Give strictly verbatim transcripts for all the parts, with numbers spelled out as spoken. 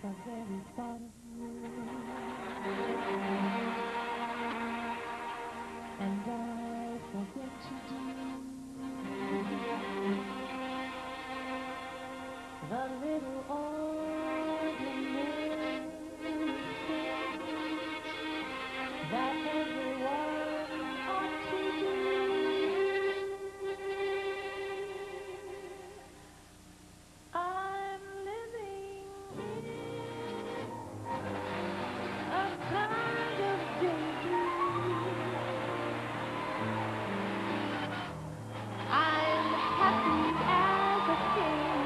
the very thought of you, and I forget to do the little ordinary things that everyone ought to do. I'm living in a kind of daydream. I'm happy as a king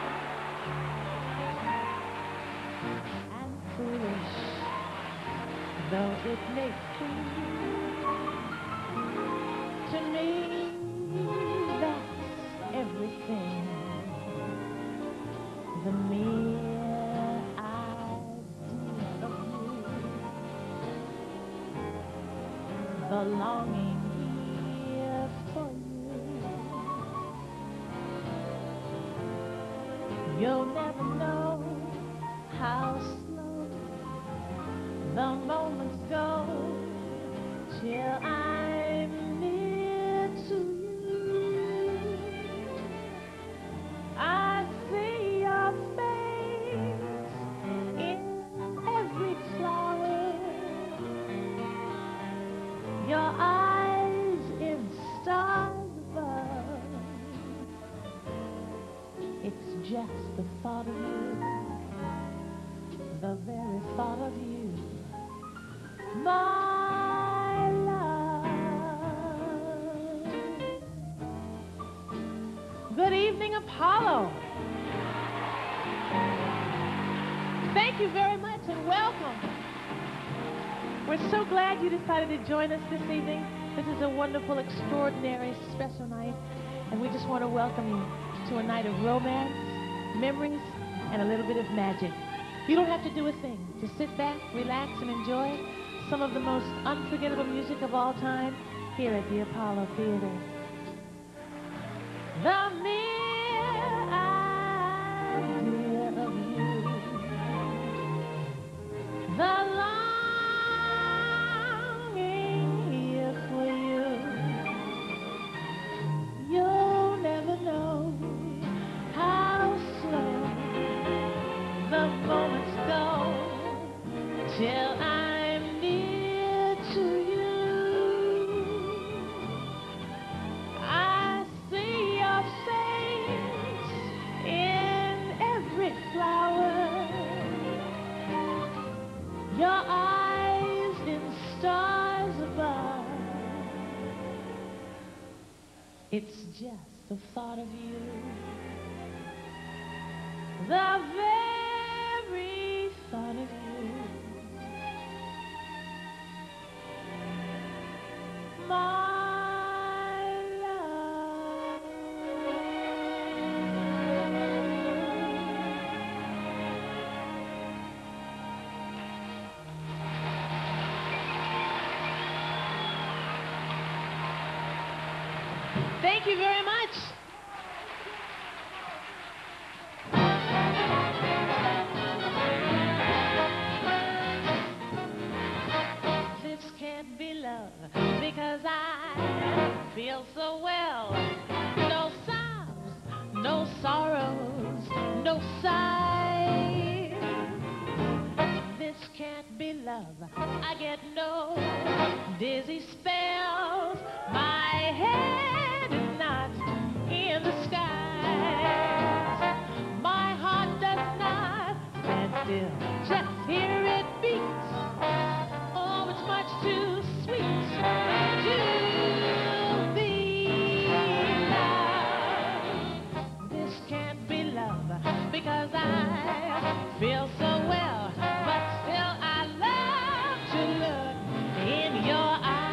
and foolish though it may seem to me, that's everything. The mere idea of you, the longing here for you. You'll never know how slow the moments go till I'm near to you. I see your face in every flower, your eyes in stars above. It's just the thought of you, the very thought of you, my love. Good evening, Apollo. Thank you very much and welcome. We're so glad you decided to join us this evening. This is a wonderful, extraordinary, special night, and we just want to welcome you to a night of romance, memories, and a little bit of magic. You don't have to do a thing. Just sit back, relax, and enjoy some of the most unforgettable music of all time here at the Apollo Theater. The mere idea of you, the longing here for you. You'll never know how slow the moments go till I'm near to you. I see your face in every flower, your eyes in stars above. It's just the thought of you, the very thought of you, my love. Thank you very much. This can't be love because I feel so well. No sobs, no sorrows, no sighs. This can't be love. I get no dizzy spells. My head is not in the skies. My heart does not stand still. Just hear it beat. Oh, it's much too sweet to be loved. This can't be love because I feel so well, but still I love to look in your eyes.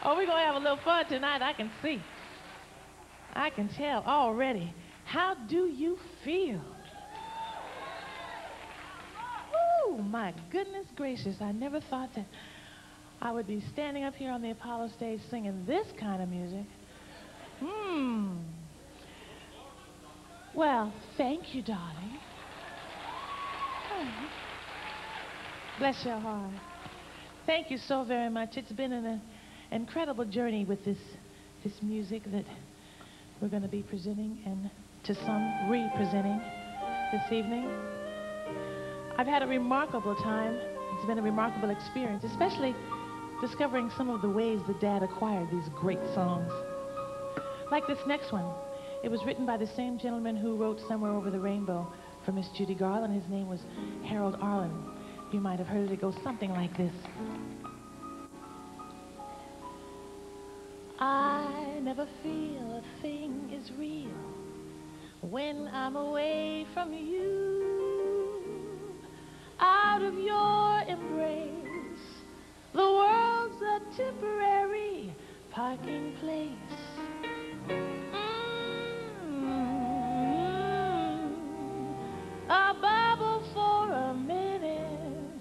Oh, we're going to have a little fun tonight, I can see. I can tell already. How do you feel? Oh, my goodness gracious. I never thought that I would be standing up here on the Apollo stage singing this kind of music. Hmm. Well, thank you, darling. Oh. Bless your heart. Thank you so very much. It's been an uh, incredible journey with this, this music that we're going to be presenting and to some re-presenting this evening. I've had a remarkable time. It's been a remarkable experience, especially discovering some of the ways that Dad acquired these great songs. Like this next one. It was written by the same gentleman who wrote Somewhere Over the Rainbow for Miss Judy Garland. His name was Harold Arlen. You might have heard it. It goes something like this. I never feel a thing is real when I'm away from you. Out of your embrace, the world's a temporary parking place. A bubble for a minute.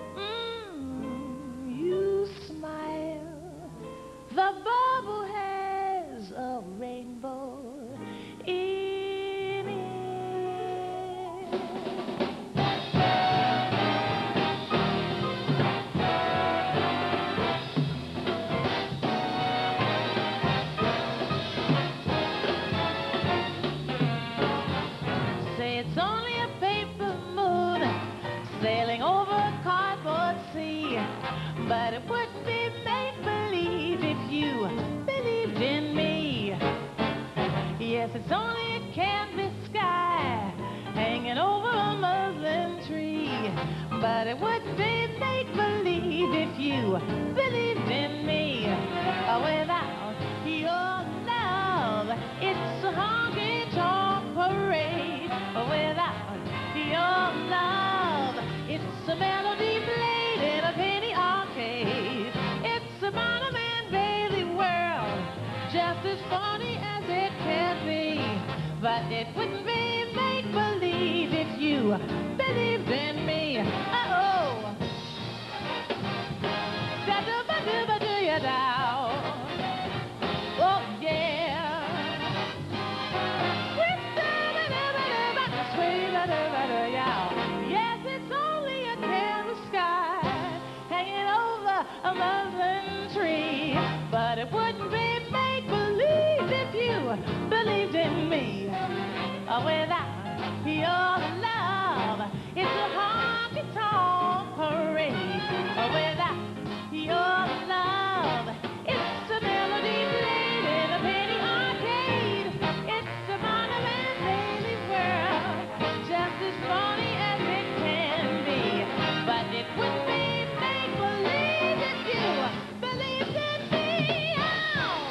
Mm, you smile. The bubble has a rainbow in it. Say it's only a paper moon sailing over a cardboard sea, but it wouldn't be make-believe if you believed in me. Yes, it's only a canvas sky hanging over a muslin tree, but it wouldn't be make-believe if you believed in me. Without your love, it's a honky-tonk parade. Without your love, it's a melody played in a penny arcade. It's a Barnum and Bailey world, just as funny as it can be. But it wouldn't be make-believe if you believed in me. Uh-oh. Da-da-ba-do-ba-do-ya-dow. Oh, yeah. Yes, it's only a canvas sky hanging over a muslin tree, but it wouldn't be make-believe if you believed in me. Without your love, it's a honky-tonk parade. Without your love, it's a melody played in a penny arcade. It's a Barnum and Bailey world, just as funny as it can be. But it wouldn't be make-believe if you believed in me. Oh!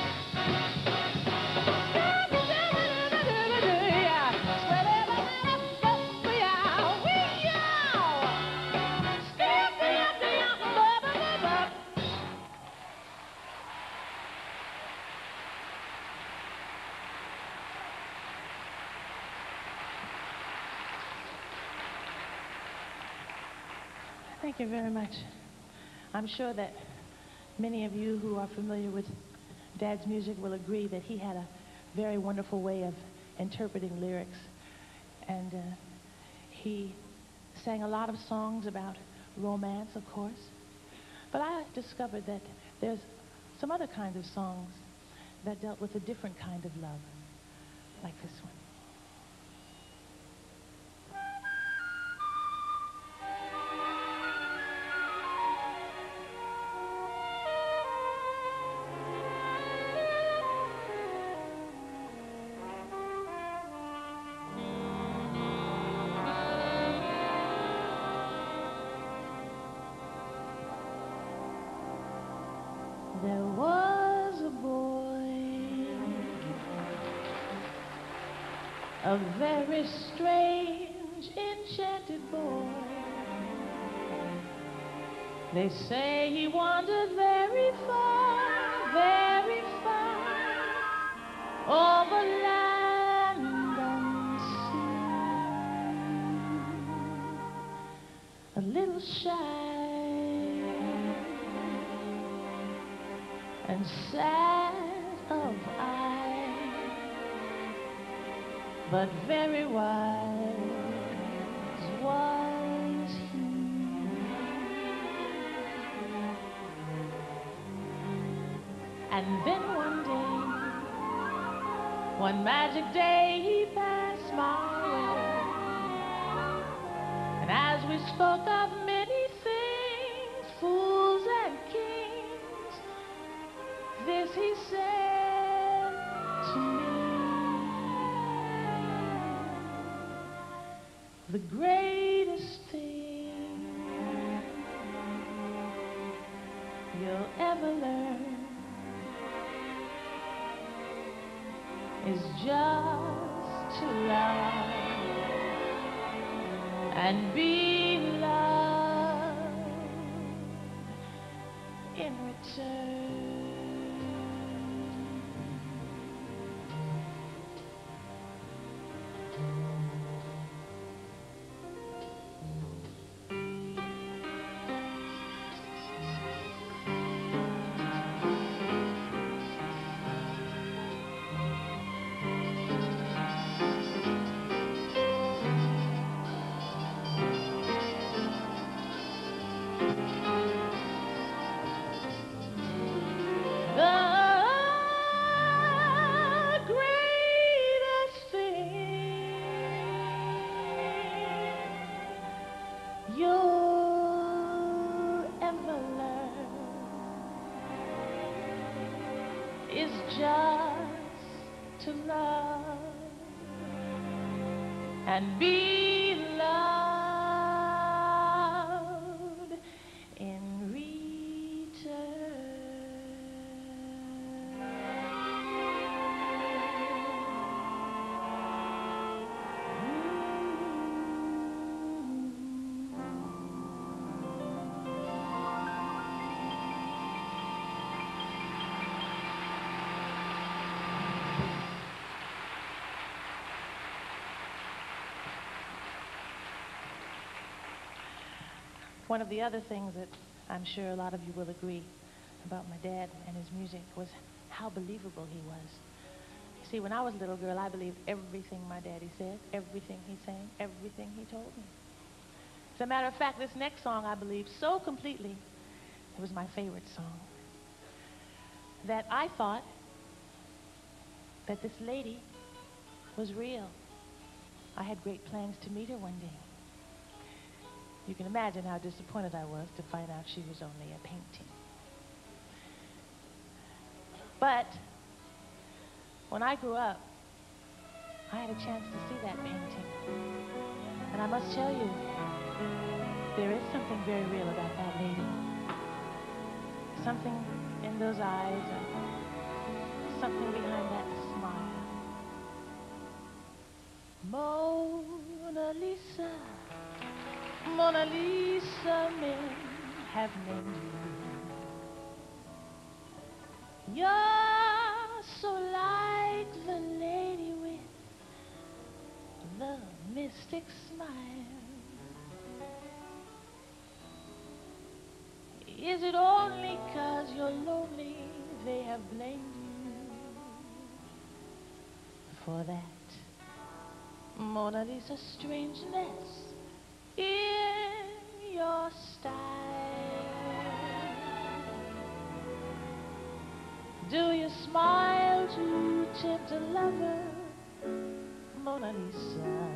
Thank you very much. I'm sure that many of you who are familiar with Dad's music will agree that he had a very wonderful way of interpreting lyrics. And uh, he sang a lot of songs about romance, of course. But I discovered that there's some other kinds of songs that dealt with a different kind of love, like this one. There was a boy, a very strange, enchanted boy. They say he wandered very far very far over land and sea, a little shy and sad of eye, but very wise was he. And then one day, one magic day, he passed my way. And as we spoke of many things, fools and kings, this he said to me: the greatest thing you'll ever learn is just to love and be loved in return. You'll ever learn is just to love and be loved in return. One of the other things that I'm sure a lot of you will agree about my dad and his music was how believable he was. You see, when I was a little girl, I believed everything my daddy said, everything he sang, everything he told me. As a matter of fact, this next song I believed so completely, it was my favorite song, that I thought that this lady was real. I had great plans to meet her one day. You can imagine how disappointed I was to find out she was only a painting. But when I grew up, I had a chance to see that painting. And I must tell you, there is something very real about that lady. Something in those eyes, and something behind that smile. Mona Lisa, Mona Lisa, men have named you. You're so like the lady with the mystic smile. Is it only 'cause you're lonely they have blamed you for that Mona Lisa strangeness in your style? Do you smile to tempt a lover, Mona Lisa?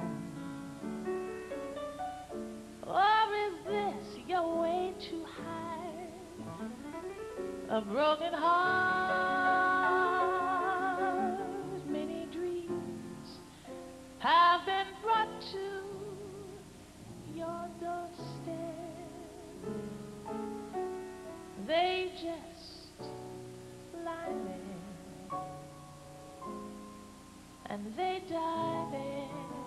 Or is this your way to hide a broken heart? Many dreams have been brought to your doorstep. They just lie there and they die there.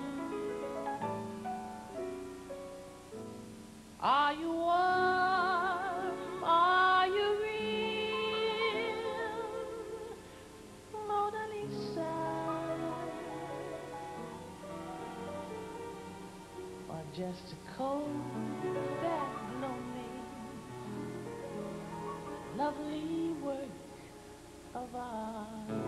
Are you warm? Are you real? just a cold and lonely, lovely work of art.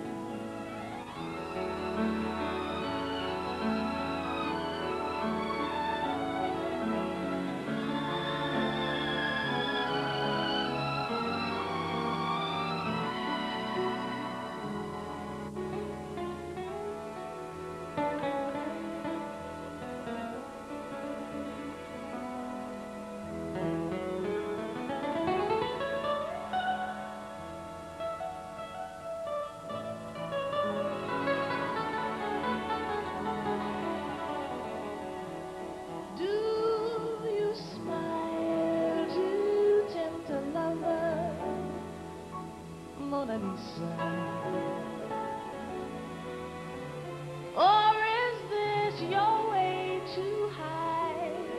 Mona Lisa, or is this your way to hide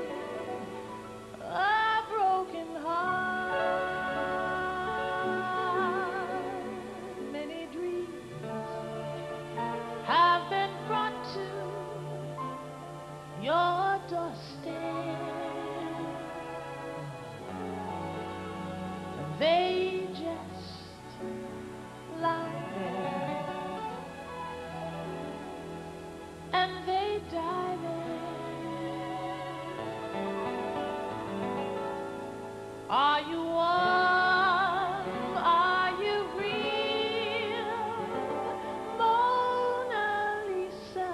a broken heart? Many dreams have been brought to your doorstep, and they just lie there, and they die there. Are you warm? Are you real, Mona Lisa?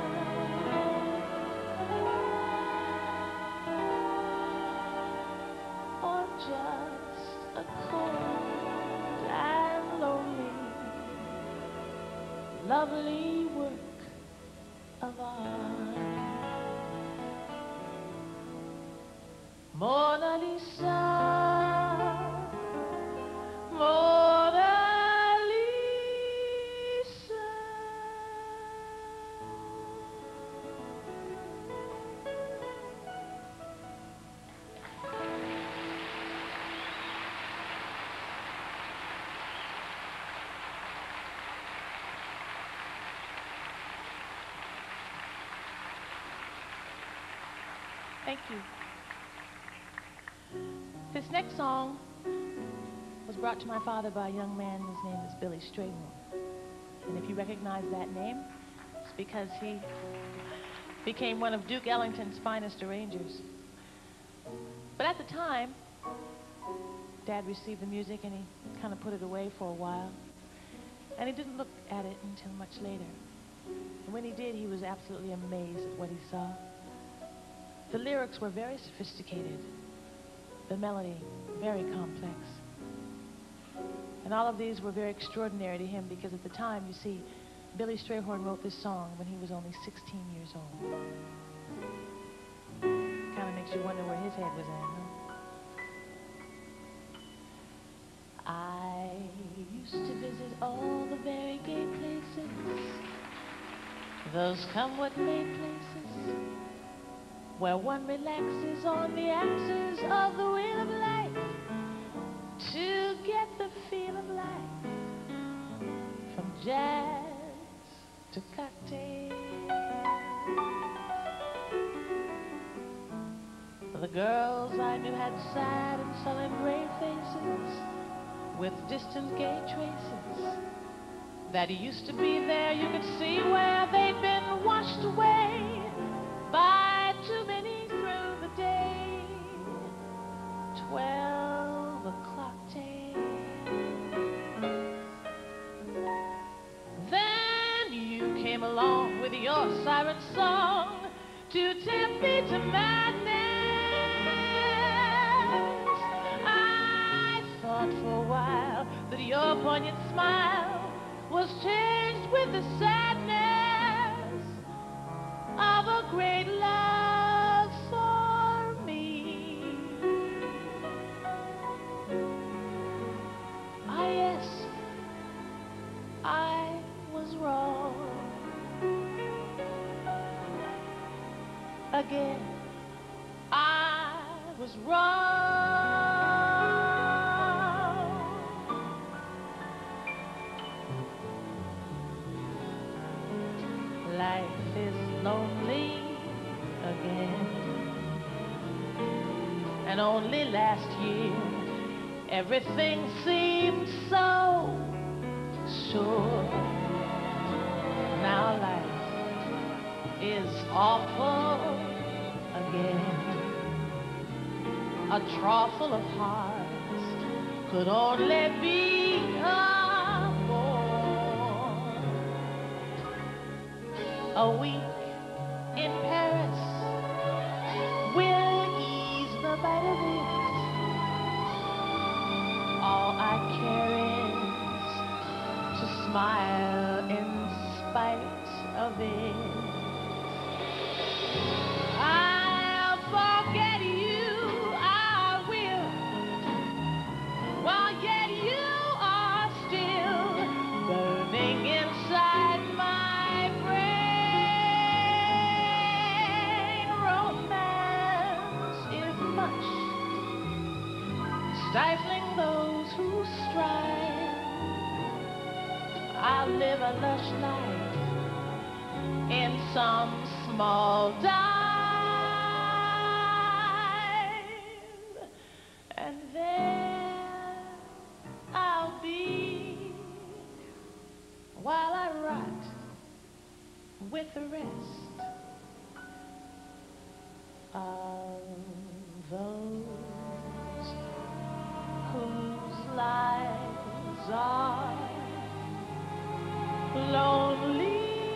Or just a cold and lonely, lovely work of art? Mona Lisa, Mona Lisa. Thank you. This next song was brought to my father by a young man whose name is Billy Strayhorn. And if you recognize that name, it's because he became one of Duke Ellington's finest arrangers. But at the time, Dad received the music and he kind of put it away for a while. And he didn't look at it until much later. And when he did, he was absolutely amazed at what he saw. The lyrics were very sophisticated, the melody very complex. And all of these were very extraordinary to him because at the time, you see, Billy Strayhorn wrote this song when he was only sixteen years old. Kind of makes you wonder where his head was at, huh? I used to visit all the very gay places, those come what may places, where one relaxes on the axis of the wheel of life to get the feel of life, from jazz to cocktails. The girls I knew had sad and sullen gray faces with distant gay traces that used to be there. You could see where they'd been washed away by too many through the day. Twelve o'clock tales. Then you came along with your siren song to tempt me to madness. I thought for a while that your poignant smile was changed with the sadness of a great love for me. Ah, yes, I was wrong. Again, I was wrong. Life is lonely again. And only last year, everything seemed so sure. Now life is awful again. A trough full of hearts could only be a bore. A week in Paris will ease the bite of it. All I care is to smile in spite of it. I'll forget you, I will, while yet you are still burning inside my brain. Romance is much stifling those who strive. I'll live a lush life in some small dive, and there I'll be while I rot with the rest of those whose lives are lonely.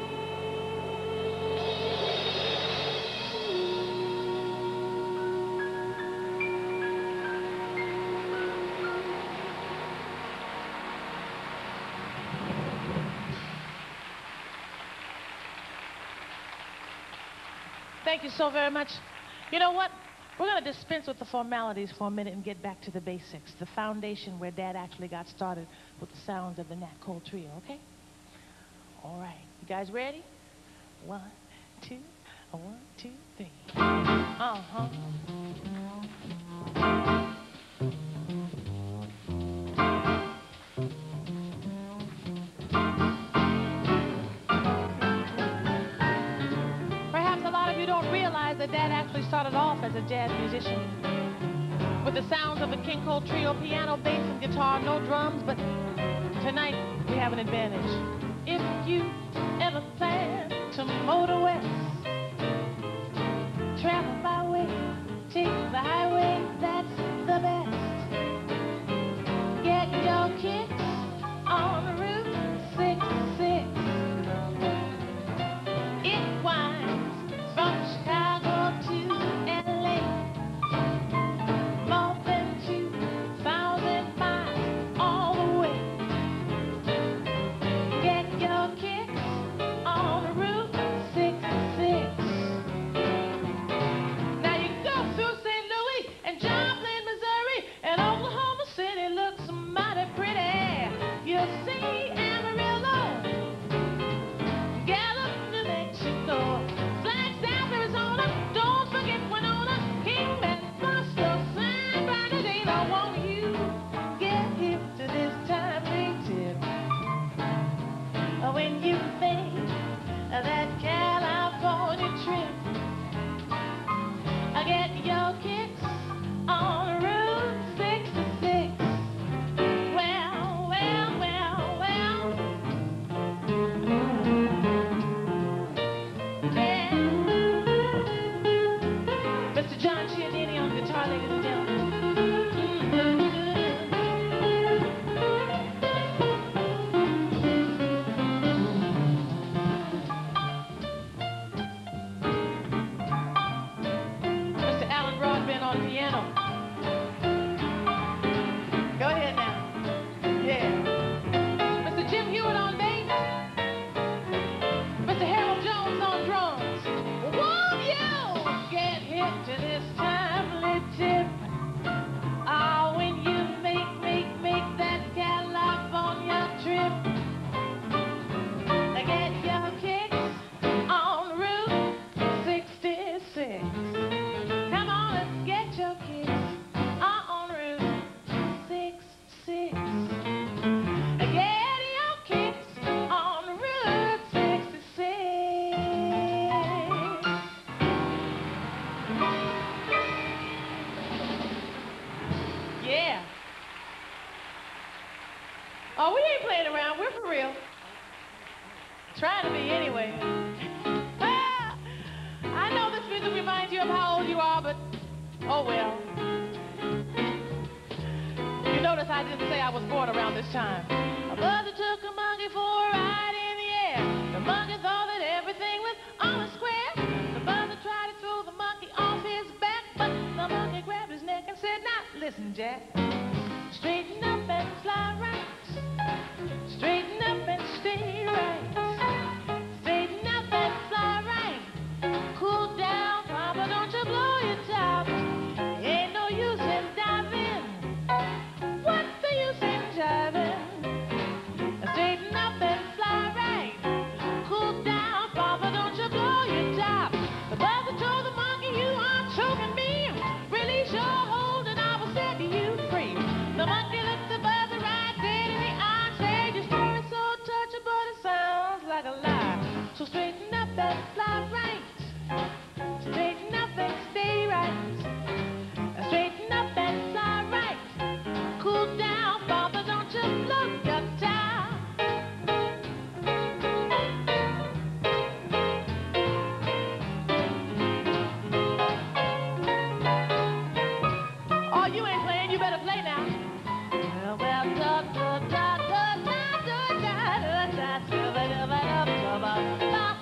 Thank you so very much. You know what? We're going to dispense with the formalities for a minute and get back to the basics, the foundation where Dad actually got started with the sounds of the Nat Cole Trio, okay? All right. You guys ready? One, two, one, two, three. Uh-huh. That Dad actually started off as a jazz musician with the sounds of the King Cole Trio, piano, bass, and guitar, no drums, but tonight we have an advantage. If you ever plan to motor west, travel my way, take the highway, that's the best. Get your kicks on Route sixty-six. It winds from Chicago to L A, more than two thousand miles all the way. Get your kicks on Route sixty-six. Yeah. Oh, we ain't playing around. We're for real. Trying to be anyway. Ah, I know this music reminds you of how old you are, but oh well. You notice I didn't say I was born around this time. A mother took a monkey for a ride in the air. The monkey thought that everything was on a square. The mother tried to throw the monkey off his back, but the monkey grabbed his neck and said, "Now listen, Jack. Straighten up and fly right. Straighten up and stay right. Straighten up and fly right. Cool down, Papa, don't you blow your top. Ain't no use in diving. What's the use in jiving? Straighten up and fly right. Cool down, Papa, don't you blow your top." The mother told the monkey, "You are choking me. Release your hold and I will set you free." The monkey looked the buzzer right dead in the eye and said, "Your story's so touching, but it sounds like a lie. So straighten up and fly right. Straighten up and stay right. Straighten up and fly right. Cool down, Papa, don't you blow your top." Oh, you ain't playing. You better play now. Well, well, da da da da da da da da da da da da da.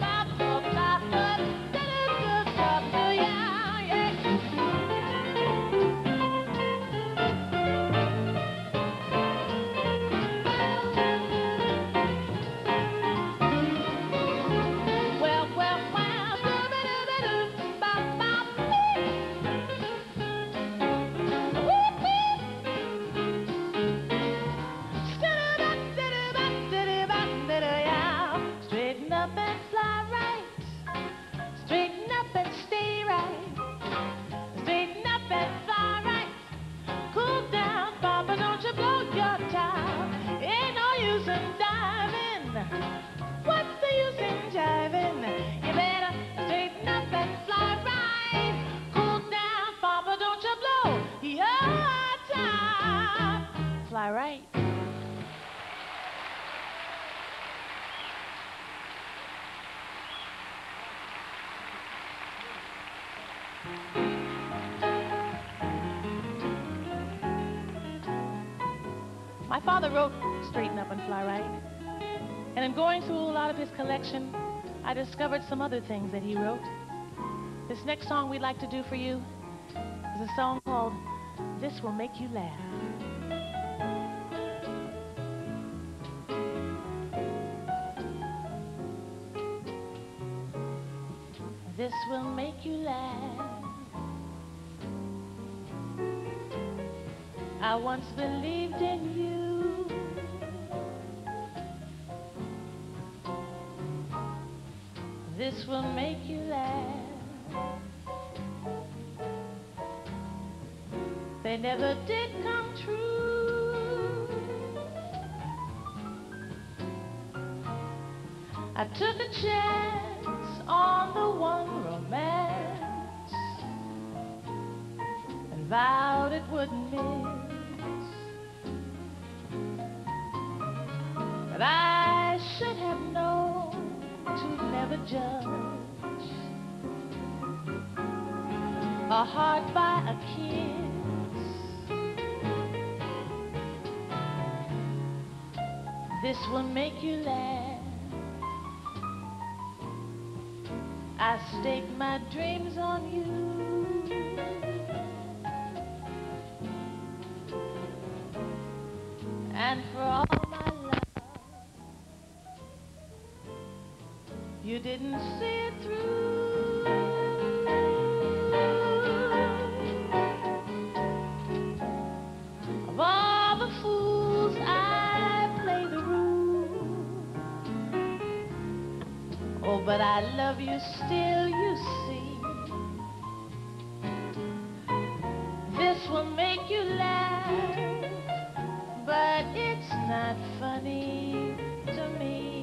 Straighten up and fly right. Straighten up and stay right. Straighten up and fly right. Cool down, Papa, don't you blow your top. Ain't no use in diving. What's the use in jiving? You better straighten up and fly right. Cool down, Papa, don't you blow your top. Fly right. My father wrote Straighten Up and Fly Right. And in going through a lot of his collection, I discovered some other things that he wrote. This next song we'd like to do for you is a song called This Will Make You Laugh. This will make you laugh. I once believed in you. This will make you laugh. They never did come true. I took a chance on the one romance and vowed it wouldn't miss. But I should have known to never judge a heart by a kiss. This will make you laugh. I stake my dreams on you. And for all my love, you didn't see it through. Of all the fools I play the rule. Oh, but I love you still, you see. This will make you laugh, but it's not funny to me.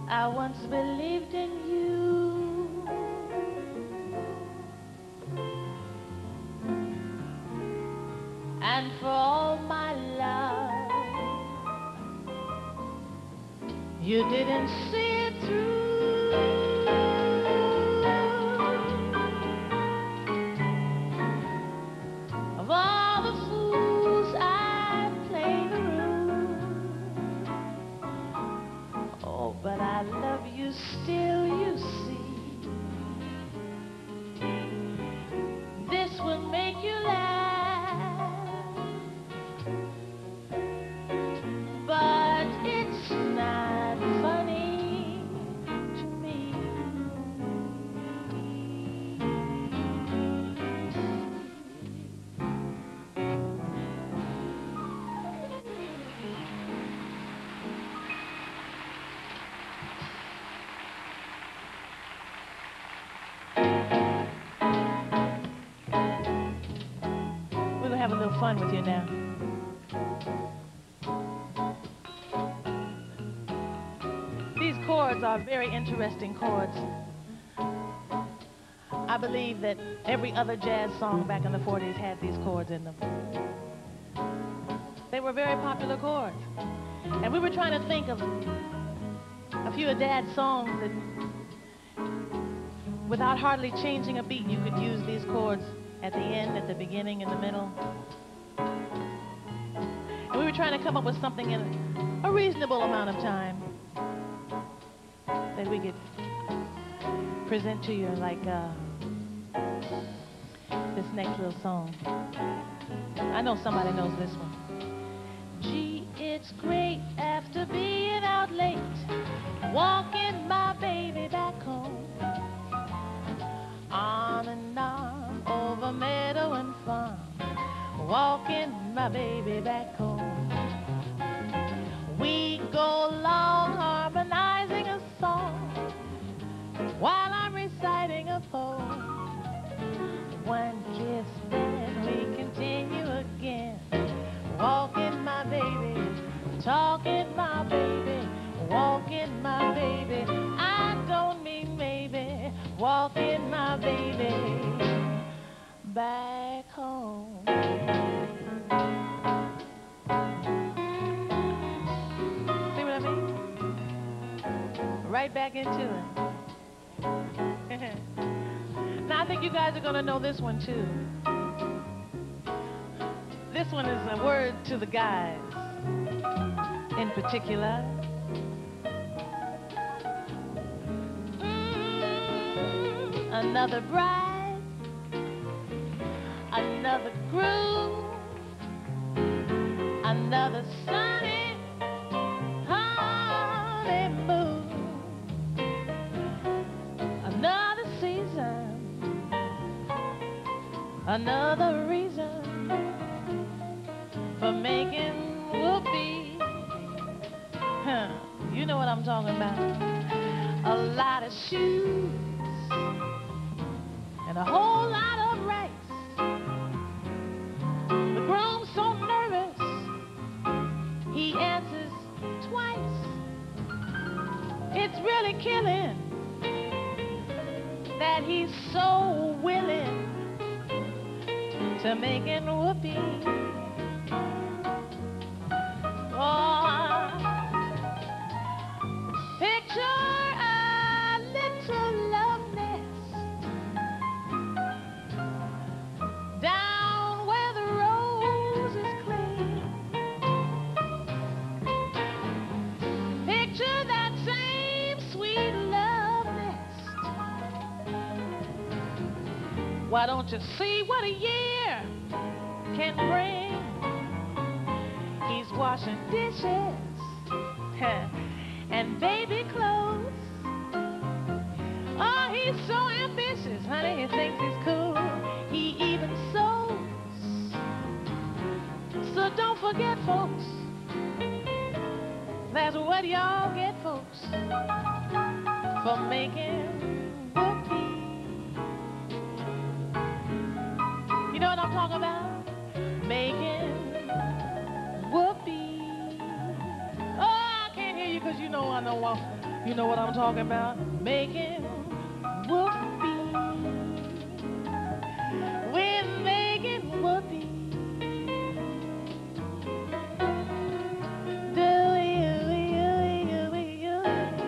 I once believed in you. And for all my life, you didn't see it through. Of all the fools I played through, oh, but I love you still, you see. This will make you laugh, but it's not funny to me. We're gonna have a little fun with you now. These chords are very interesting chords. I believe that every other jazz song back in the forties had these chords in them. They were very popular chords. And we were trying to think of a few of Dad's songs that, without hardly changing a beat, you could use these chords at the end, at the beginning, in the middle. And we were trying to come up with something in a reasonable amount of time that we could present to you, like uh, this next little song. I know somebody knows this one. Gee, it's great after being out late, walking my baby back home, on and on over meadow and farm, walking my baby back home. We go along harmonizing a song while I'm reciting a poem. One kiss, then we continue again, walking my baby, talking my baby, walking my baby. I don't mean maybe, walking my baby back home. See what I mean? Right back into it. Now I think you guys are gonna know this one too. This one is a word to the guys in particular. Mm, another bride, another groom, another sunny honeymoon, another season, another reason for making whoopee. Huh, you know what I'm talking about. A lot of shoes and a whole lot of rice. The groom's so nervous, he answers twice. It's really killing that he's so willing to making whoopee. Oh, picture a little love nest down where the roses cling. Picture that same sweet love nest. Why don't you see what a year can bring? He's washing dishes and baby clothes. Oh, he's so ambitious, honey, he thinks he's cool. He even sews. So don't forget, folks, that's what y'all get, folks, for making whoopee. You know what I'm talking about? Making whoopee. Oh, I can't hear you because you know I know why. Well, you know what I'm talking about? Making whoopee. We're making whoopee. Do you, you, you, you.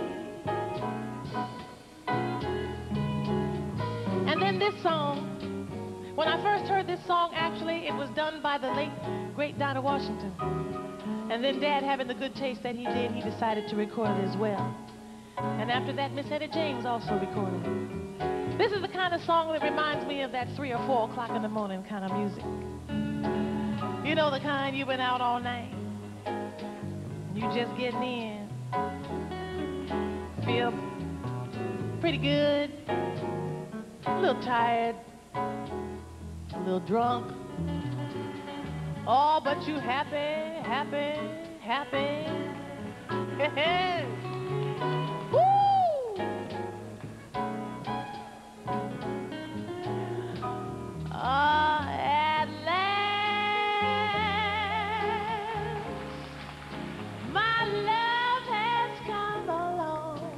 And then this song. When I first heard this song, actually, it was done by the late, great Dinah Washington. And then Dad, having the good taste that he did, he decided to record it as well. And after that, Miss Etta James also recorded it. This is the kind of song that reminds me of that three or four o'clock in the morning kind of music. You know, the kind you've been out all night. You just getting in. Feel pretty good. A little tired. A little drunk. Oh, but you happy, happy, happy. Woo! Ah, at last, my love has come along.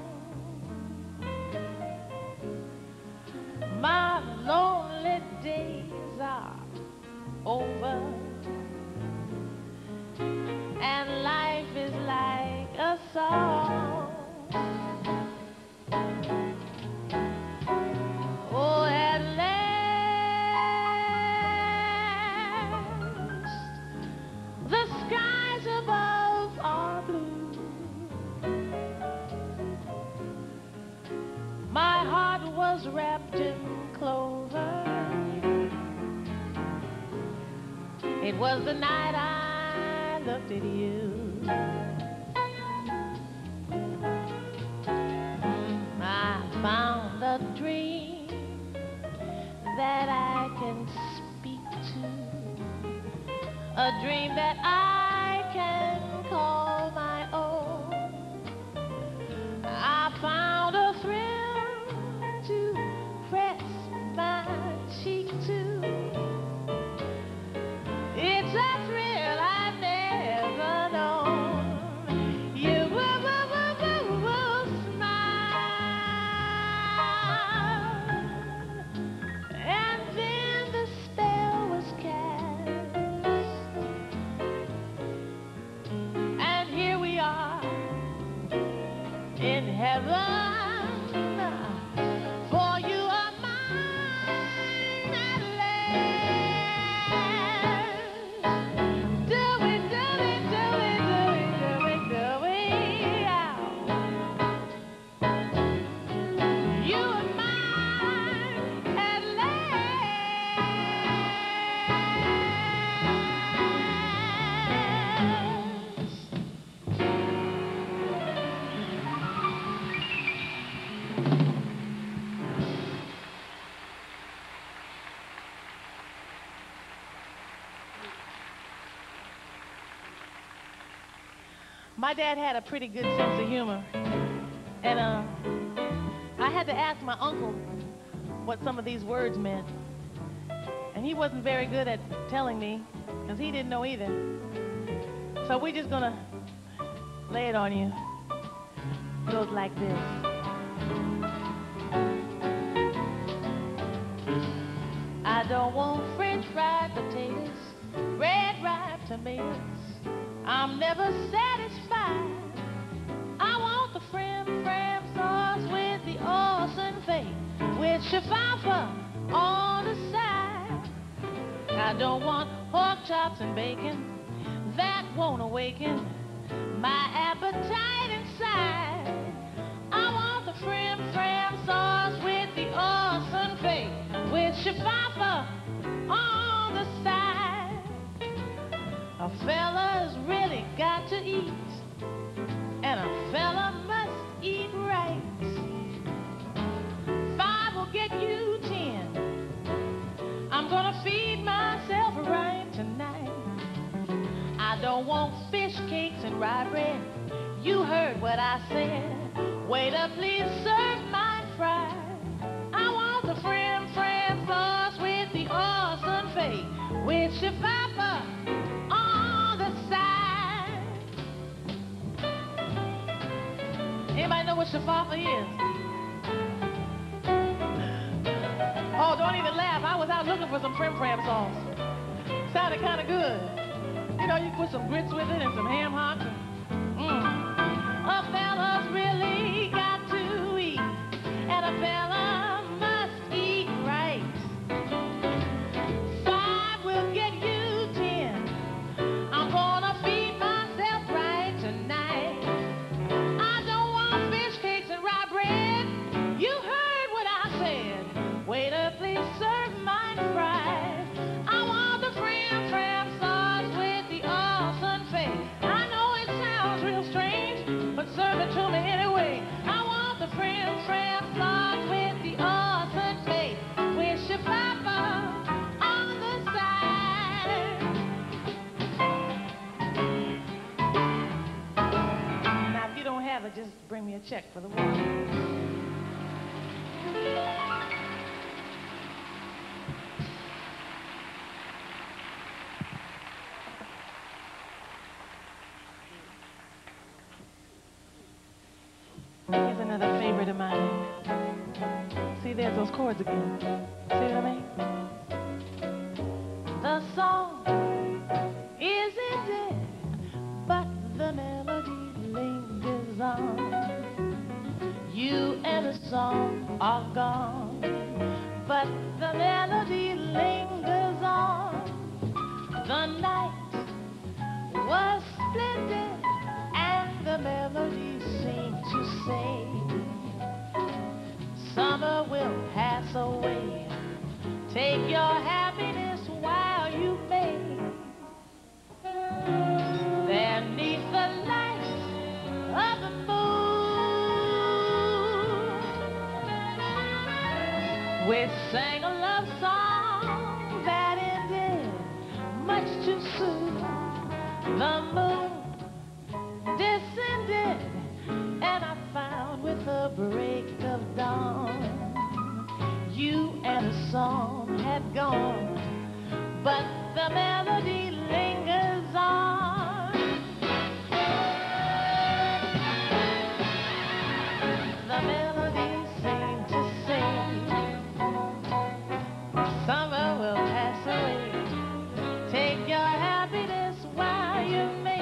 My lonely days are over, and life is like a song. Oh, at last, the skies above are blue. My heart was wrapped in clover. It was the night I looked at you. Mm, I found a dream that I can speak to, a dream that I can call my own. I found a thrill to press my cheek to. It's a thrill I've never known. You will, will, will, will, will smile, and then the spell was cast, and here we are in heaven. For you are mine at last. Do it, do it, do it, do it, do it, do it out. You are mine at last. My dad had a pretty good sense of humor, and uh, I had to ask my uncle what some of these words meant, and he wasn't very good at telling me, because he didn't know either. So we're just gonna lay it on you. It goes like this. I don't want French fried potatoes, red ripe tomatoes. I'm never satisfied. I want the frim fram sauce with the awesome fate, with shafafa on the side. I don't want pork chops and bacon. That won't awaken my appetite inside. I want the frim fram sauce with the awesome fate, with shafafa on the side. A fella's really got to eat, and a fella must eat right. Five will get you ten. I'm gonna feed myself right tonight. I don't want fish cakes and rye bread. You heard what I said. Waiter, please serve my fries. I want the frim fram sauce with the awesome fate, with shafafa on the side. know what shafafa is? Oh, don't even laugh. I was out looking for some prim pram sauce. Sounded kind of good. You know, you put some grits with it and some ham hocks. Mm. A fella's really got to eat, and a fella must eat right. Five will get you ten. I'm gonna feed myself right tonight. I don't want fish cakes and rye bread. You heard what I said. Waiter, please serve my fries. I want the frim fram sauce with the awesome face. I know it sounds real strange, but serve it to me anyway. I want the frim fram sauce with the awesome face, with shafafa on the side. Now, if you don't have it, just bring me a check for the water. Here's another favorite of mine. See, there's those chords again. See what I mean? The song isn't dead, but the melody lingers on. You and the song are gone, but the melody lingers on. The night was splendid, and the melody seemed to say, summer will pass away. Take your happiness while you may. There neath the light of the moon, we sang a love song that ended much too soon. The moon descended, and I found with the break of dawn, you and the song had gone, but the melody lingers on. The melody seemed to sing, summer will pass away. Take your happiness while you may.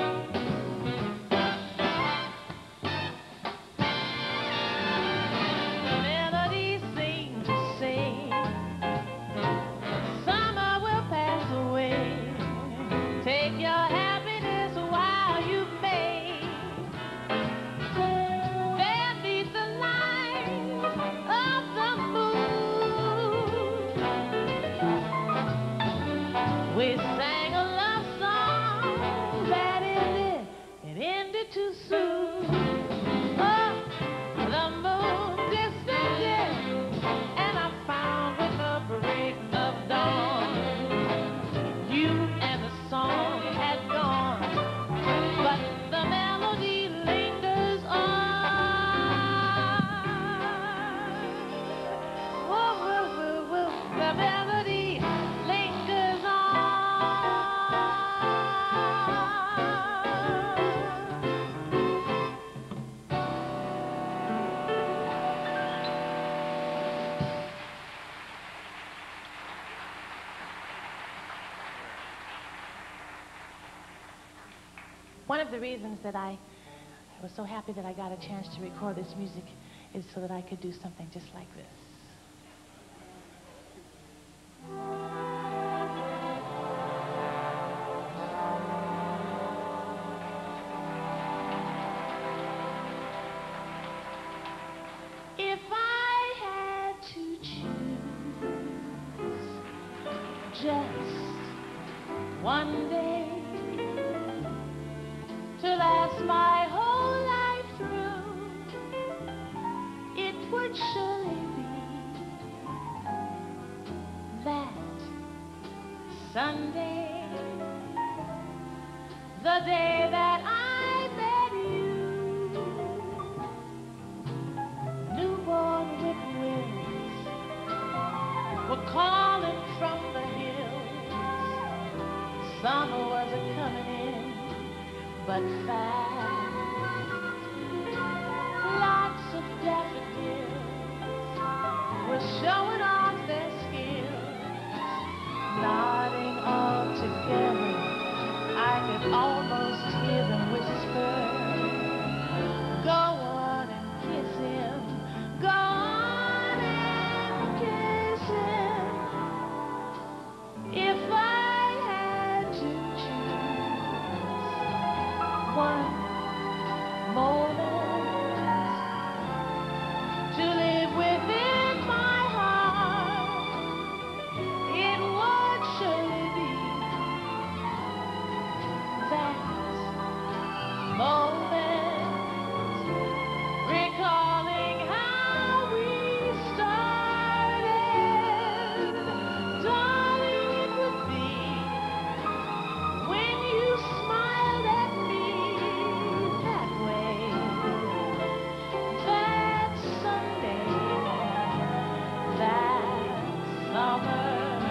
We sang a love song that ended, it ended too soon. Oh, the moon descended, and I found with the break of dawn, you and the song had gone, but the melody lingers on. Whoa, whoa, whoa, whoa, the melody lingers on. One of the reasons that I was so happy that I got a chance to record this music is so that I could do something just like this. If I had to choose just one day to last my whole life through, it would surely be that Sunday, the day that I met you. Newborn whippoorwills were calling from the hills. Summer was a-coming in, but fast. Lots could almost hear them whisper, go on and kiss him, go on and kiss him. If I had to choose one moment to live within my heart, it would surely be that moment, recalling how we started. Darling, it would be when you smiled at me that way, that Sunday, that summer.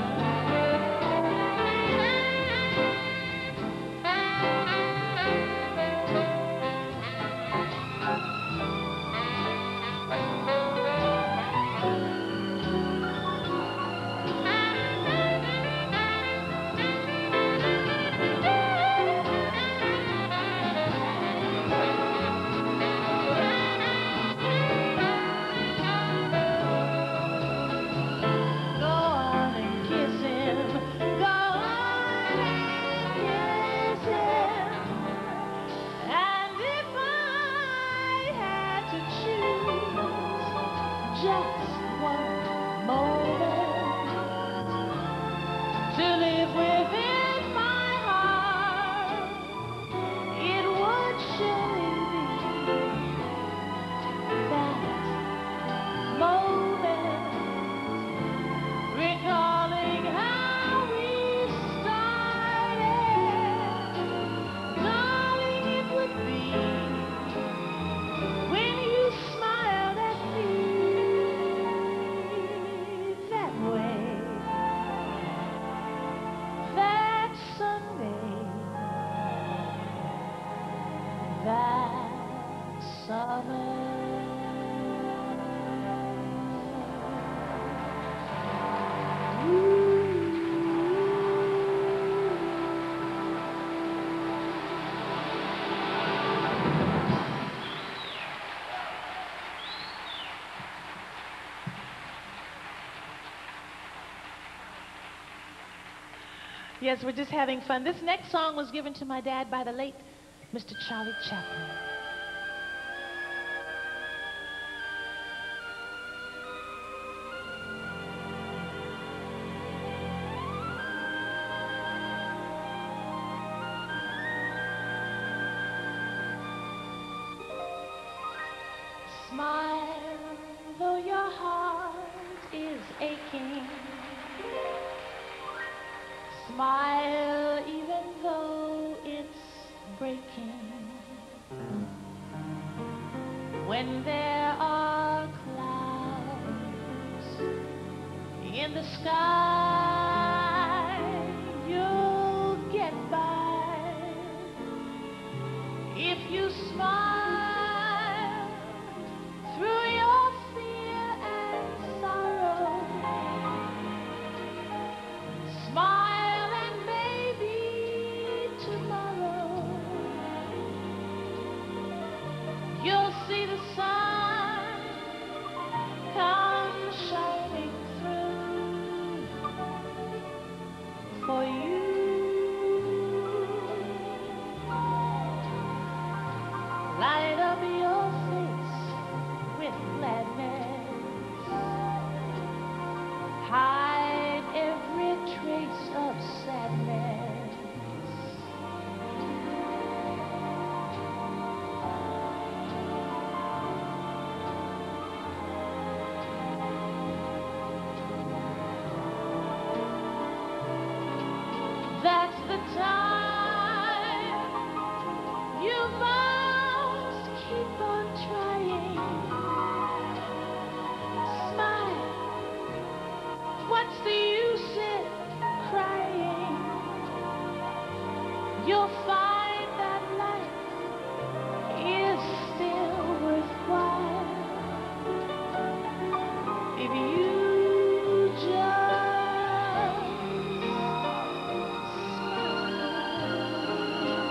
Go on and kiss him, go on and kiss him. And if I had to choose just one moment to live within my heart, it would surely be that moment, recalling how we started. Darling, it would be when you smiled at me that way, that Sunday, that summer. Yes, we're just having fun. This next song was given to my dad by the late Mister Charlie Chaplin. Smile, though your heart is aching. Smile, even though it's breaking. When there are clouds in the sky, you'll get by if you smile through your fear and sorrow. Smile and maybe tomorrow you'll see the sun come shining through for you. Light up your face with gladness. Hide every trace of sadness. That's the time you must keep on trying. Smile. What's the use in crying? You'll find that life is still worthwhile if you just smile.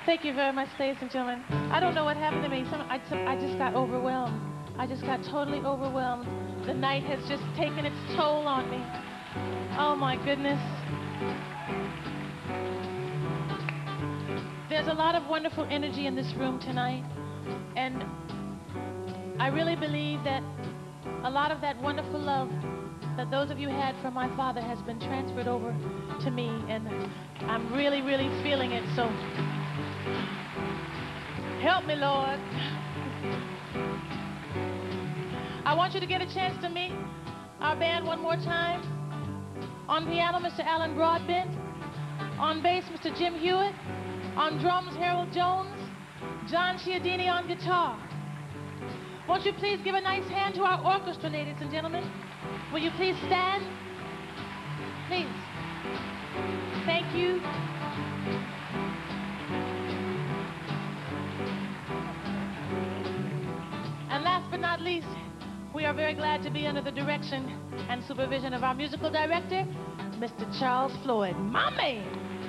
Thank you very much, ladies and gentlemen. I don't know what happened to me. Some, I, some, I just got overwhelmed. I just got totally overwhelmed. The night has just taken its toll on me. Oh, my goodness. There's a lot of wonderful energy in this room tonight. And I really believe that a lot of that wonderful love that those of you had from my father has been transferred over to me. And I'm really, really feeling it. So help me, Lord. I want you to get a chance to meet our band one more time. On piano, Mister Alan Broadbent. On bass, Mister Jim Hewitt. On drums, Harold Jones. John Chiodini on guitar. Won't you please give a nice hand to our orchestra, ladies and gentlemen? Will you please stand? Please. Thank you. And last but not least, we are very glad to be under the direction and supervision of our musical director, Mister Charles Floyd. My man!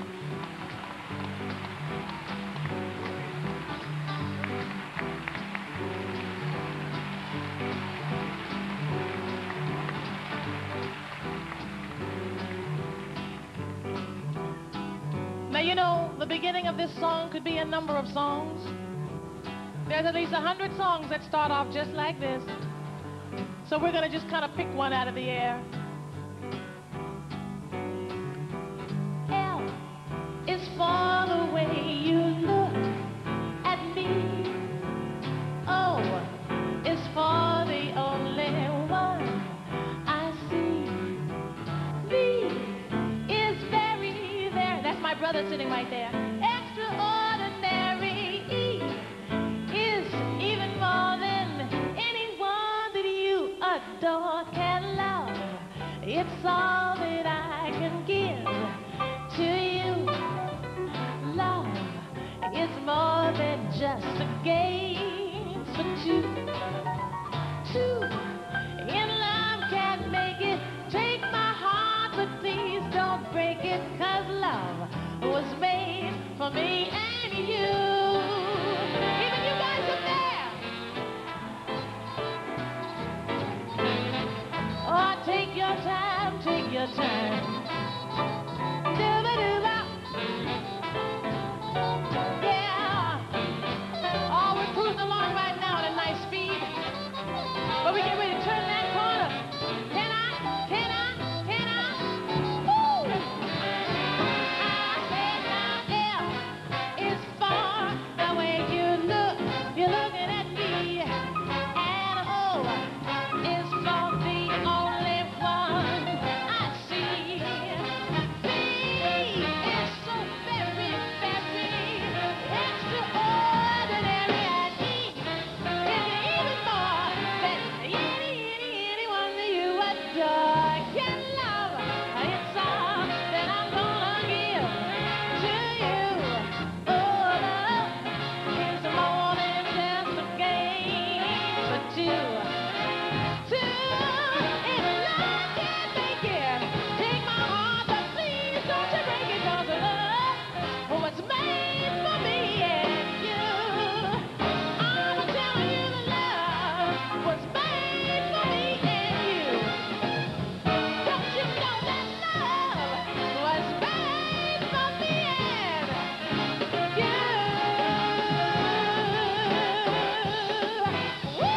Now, you know, the beginning of this song could be a number of songs. There's at least a hundred songs that start off just like this. So we're gonna just kind of pick one out of the air. L is for the way you look at me. O is for the only one I see. V is very, very, that's my brother sitting right there. Extraordinary. E is even more than anyone that you adore can love. It's all that I can give to you. Love is more than just a game for two. Two in love can make it. Take my heart, but please don't break it, 'cause love was made for me and you. Even you guys up there. Oh, take your time, take your time. Dooba-dooba. Yeah. Oh, we're cruising along right now at a nice speed. But we get ready to turn that corner. Can I? Can I? Can I? Woo! I said now L is for the way you look. You're looking at me. And O is for the only one I see. P is so very, very extraordinary. And E is even more than any, any, anyone that you adore can love. It's all that I'm gonna give to you. Oh, love is more than just a game for two. Two in love can make it. Take my heart, but please don't you break it, 'cause love was made for me and you. I'm telling you that love was made for me and you. Don't you know that love was made for me and you? Woo!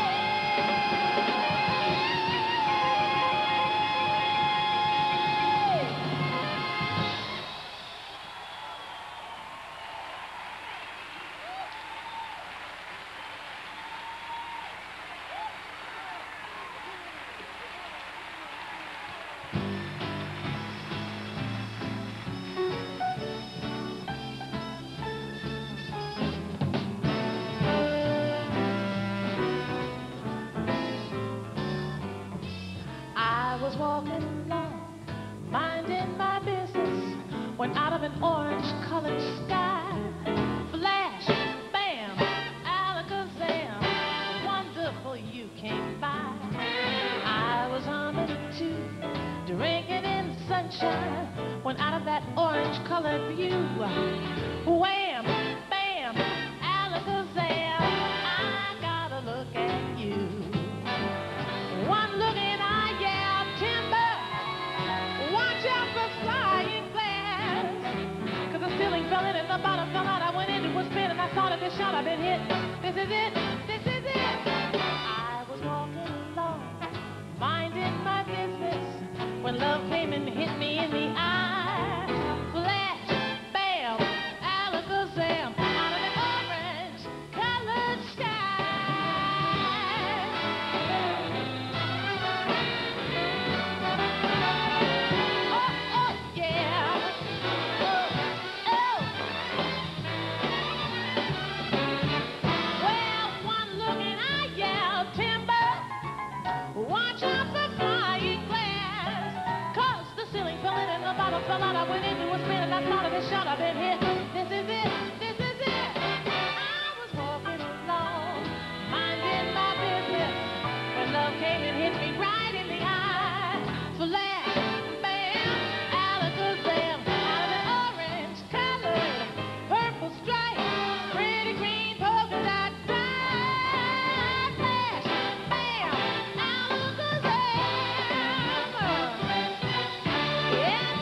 I was walking along, minding my business, when out of an orange-colored sky, flash, bam, alakazam, wonderful you came by. I was on the tube, drinking in the sunshine, when out of that orange-colored view, wham, bam, I've been hit. This is it. This is it. I was walking along, minding my business, when love came and hit me in the eye. Flash, bam, alakazam, out of the orange-colored sky. Oh, oh, yeah. Oh, oh. Well, one look and I yelled, timber, watch out for flying glass. 'Cause the ceiling fell in and the bottle fell out. I went into a spin and I thought of the shot. I've been hit. This is it. This is it. I was walking along, minding my business, when love came and hit me right in the eye. Flash, bam, alakazam, out of the orange-colored, purple stripe, pretty green polka dot dime. Flash, bam, alakazam. It's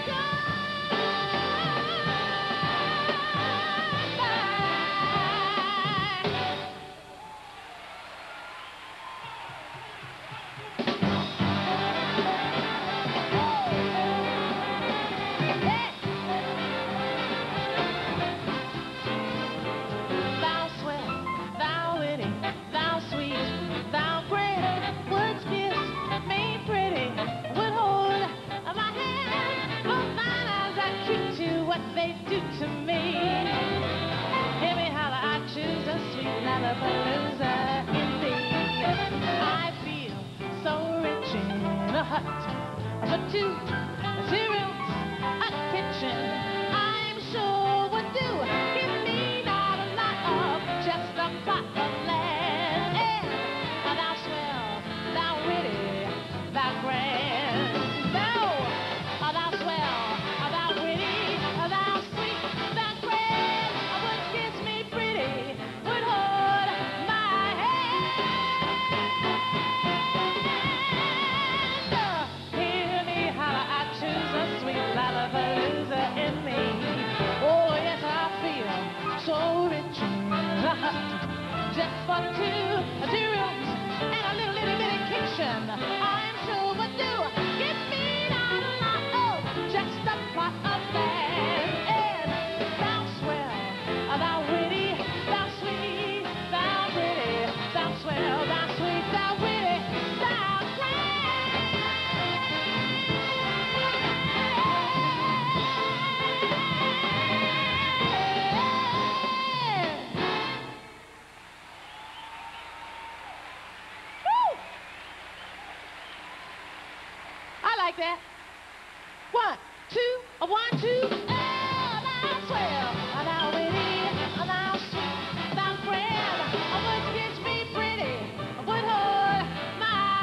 Thou sweet, thou witty, thou sweet, thou great, would kiss me pretty, would hold my hand, both mine eyes I treat you what they do to me. Hear me holler, I choose a sweet Lollapalooza indeed. I feel so rich in a hut for two, two rooms, a kitchen, I'm sure would do. Give me not a lot of, just a plot of land. And thou swell, thou witty, thou grand. No, thou swell, thou witty, thou sweet, thou grand. Would kiss me pretty, would hold my hand. Hear me holler, I choose a sweet Lollapalooza in me. Oh yes, I feel so rich in a hut, just for two, two rooms and a little little bitty kitchen. I'm sure would do. Give me not a lot, oh, just a plot of land. And thou swell, thou witty, thou sweet, thou pretty, thou swell, thou sweet, thou witty, thou grand. Woo! I like that. One, two, a one, two. Oh, thou swell, thou witty, thou sweet, thou grand. Would kiss me pretty, would hold my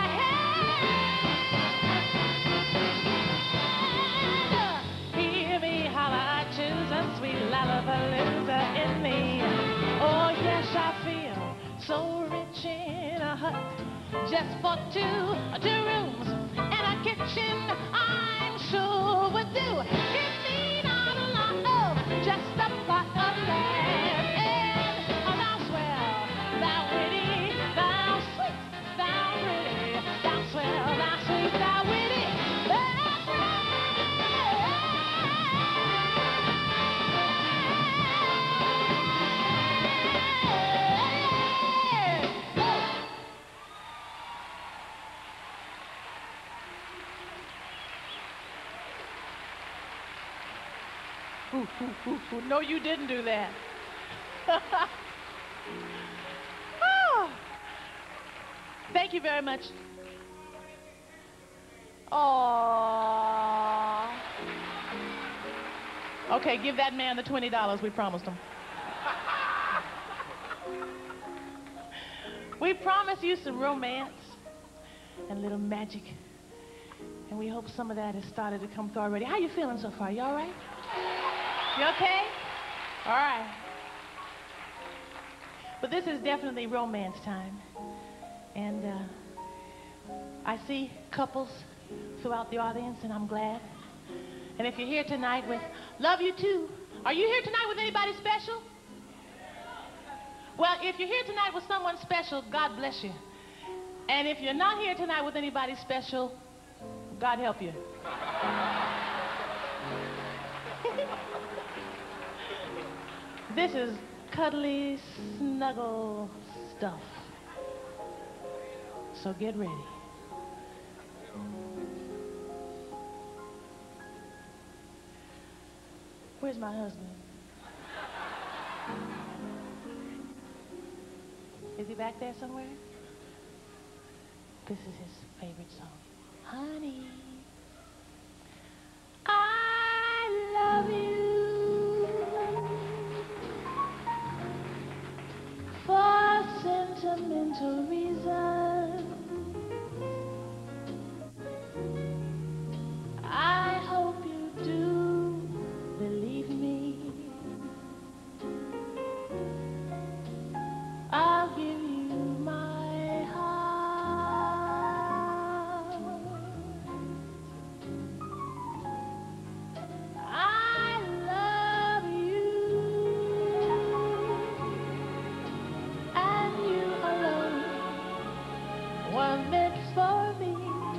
hand. Hear me holler, I choose a sweet Lollapalooza in me. Oh yes, I feel so rich in a hut, just for two, two rooms and a kitchen. I'm sure would do. Give me not a lot, oh, just a plot of land. And thou swell, thou witty, thou sweet, thou pretty, thou swell, thou sweet, thou witty, thou Ooh, ooh, ooh, ooh. No, you didn't do that. Oh. Thank you very much. Oh. Okay, give that man the twenty dollars we promised him. We promised you some romance and a little magic. And we hope some of that has started to come through already. How you feeling so far? You all right? You okay? All right. But this is definitely romance time. And uh, I see couples throughout the audience, and I'm glad. And if you're here tonight with Love You Too, are you here tonight with anybody special? Well, if you're here tonight with someone special, God bless you. And if you're not here tonight with anybody special, God help you. This is cuddly, snuggle stuff. So get ready. Where's my husband? Is he back there somewhere? This is his favorite song. Honey, I love you for sentimental reasons. I hope you do believe me. I'll give you my heart. I love you, and you alone were meant for me.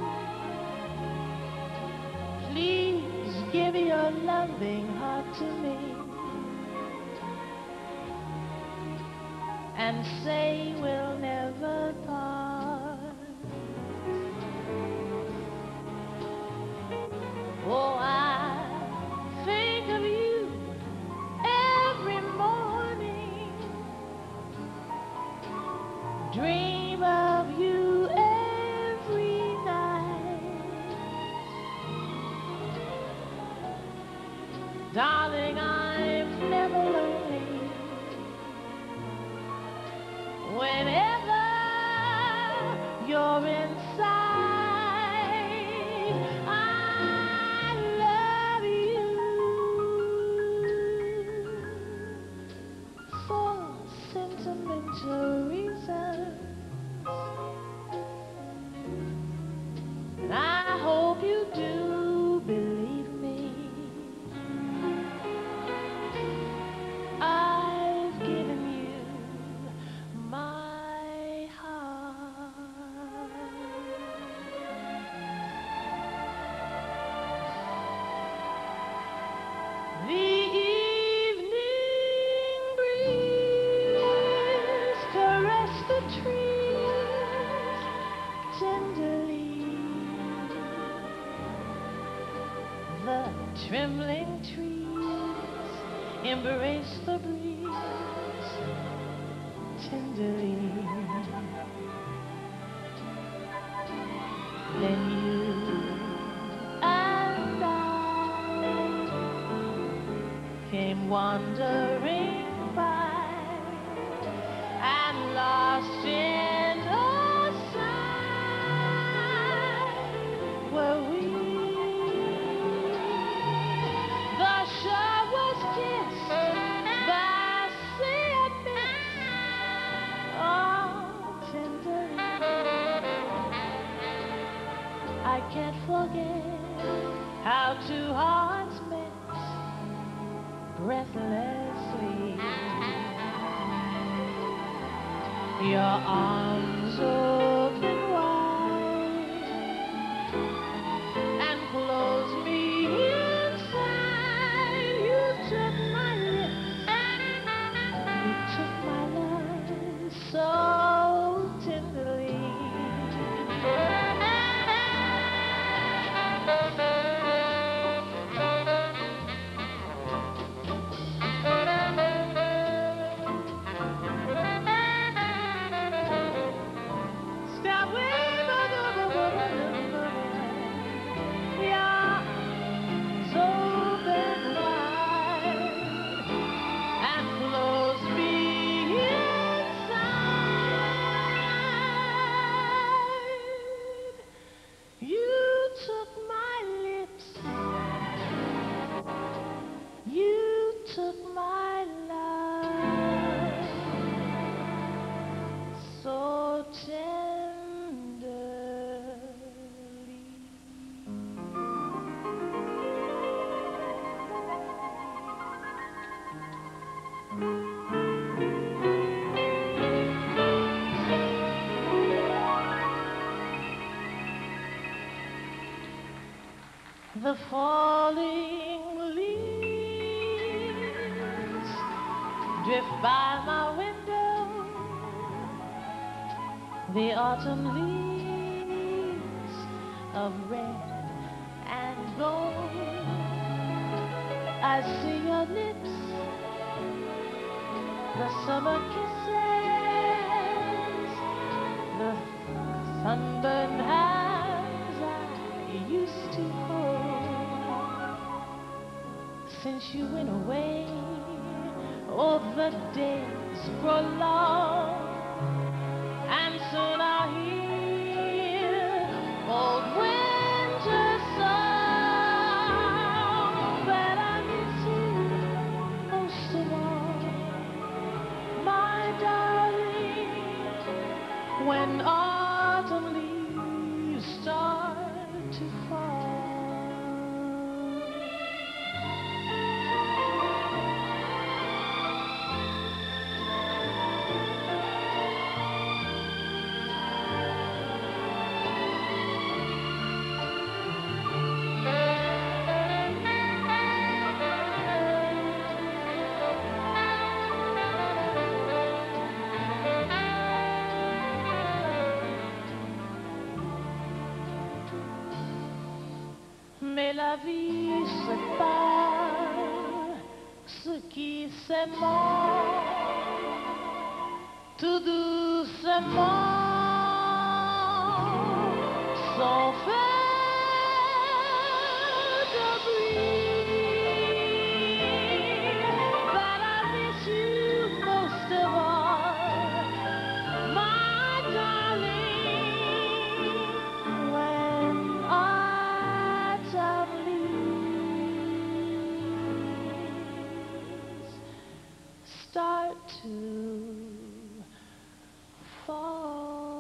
Please give your loving heart to me and say we'll never part. Oh, I think of you every morning, dream of you every night. Darling, I'm never lonely whenever you're inside. I love you for sentimental reasons, and I hope you do believe me. I've given you my heart. The evening breeze caressed the trees tenderly. The trembling trees embraced the breeze tenderly. Then you and I came wandering by and lost in the sun were we. The shore was kissed, the sea had mist, oh, tenderly. I can't forget how two hearts met breathlessly. Your arms open wide and closed me inside. You took my lips, you took my love so tenderly. The falling leaves drift by my window. The autumn leaves of red and gold. I see your lips, the summer kisses, the sunburned hands I used to hold. Since you went away, oh, the days grow long, and soon I'll hear old winter song. But I miss you most of all, my darling, when autumn leaves start to fall. Mais la vie sépare ce qui s'aiment tout doucement, sans faire de bruit. But I miss you most of all, my darling, when autumn leaves start to fall.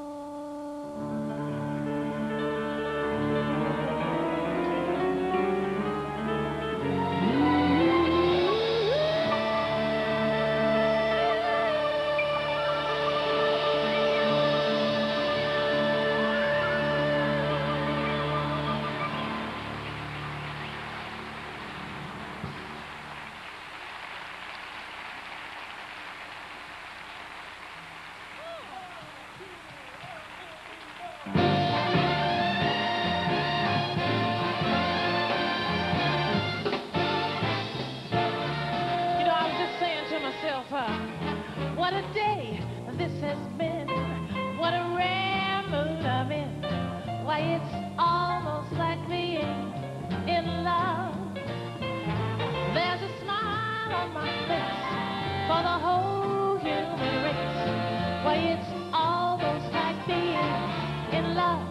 What a day this has been, what a rare mood I'm in. Why, it's almost like being in love. There's a smile on my face for the whole human race. Why, it's almost like being in love.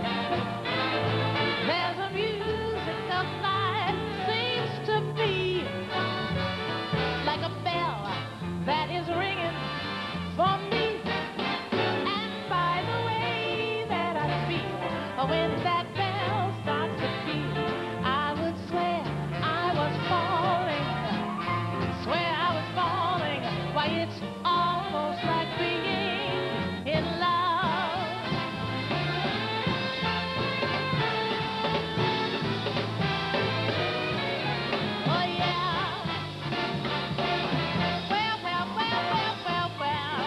There's a music of life seems to be like a bell that is ringing for me. And by the way that I feel when that bell starts to peal, I would swear I was falling, swear I was falling. Why, it's almost like being in love. Oh yeah. Well, well, well, well, well, well.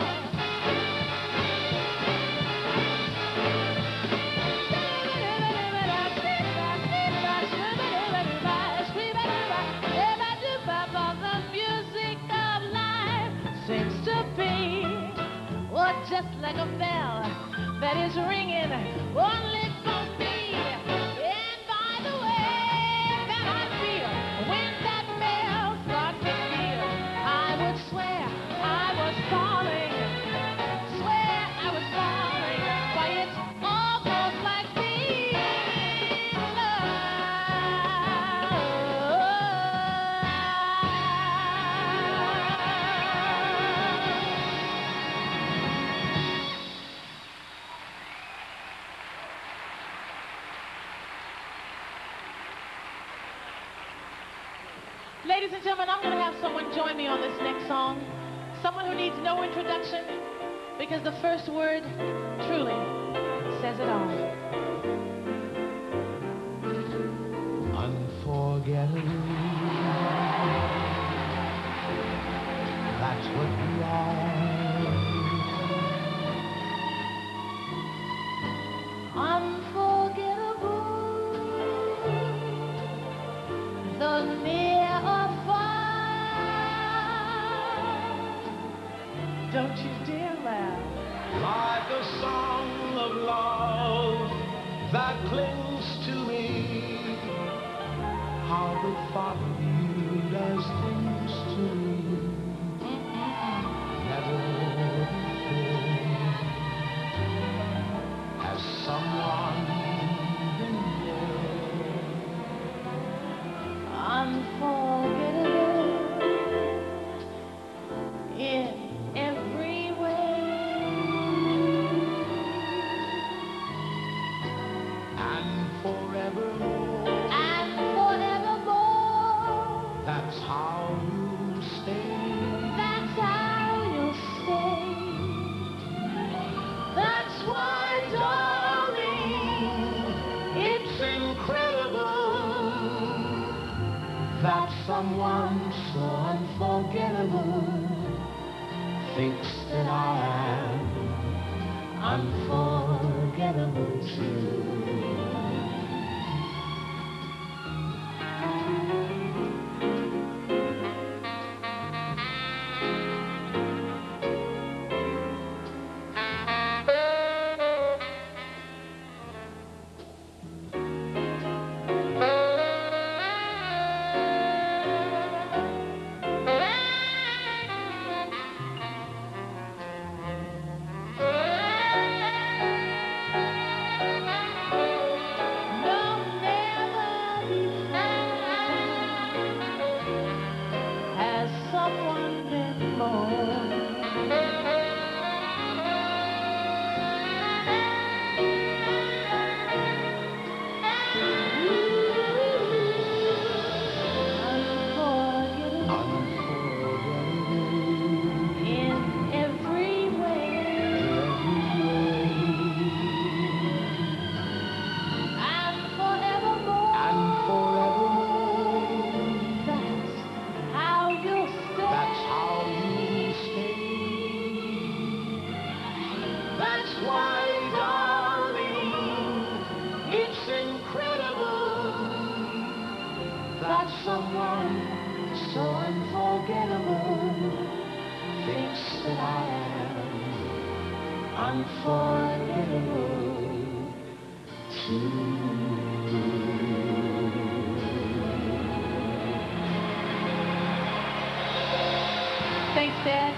The music of life seems to be, well, just like a bell that is ringing only for me. And by the way that I feel when that bell starts to peal, I would swear I was falling, swear I was falling. Why, it's almost like being in love. Ladies and gentlemen, I'm going to have someone join me on this next song. Someone who needs no introduction, because the first word truly says it all. On Don't you dare laugh. Like a song of love that clings to me. How the thought of you does things to me. Never before has someone been there. Unforgettable in every way. And forevermore. And forevermore. That's how you stay. That's how you'll stay. That's why, darling, It's incredible that someone so unforgettable thinks that I am unforgettable too. someone been born. In every way, and forevermore, and forevermore. That's how you'll stay. That's how you stay. That's why, darling, it's incredible that someone so unforgettable thinks that I am unforgettable too. Thanks, Dad.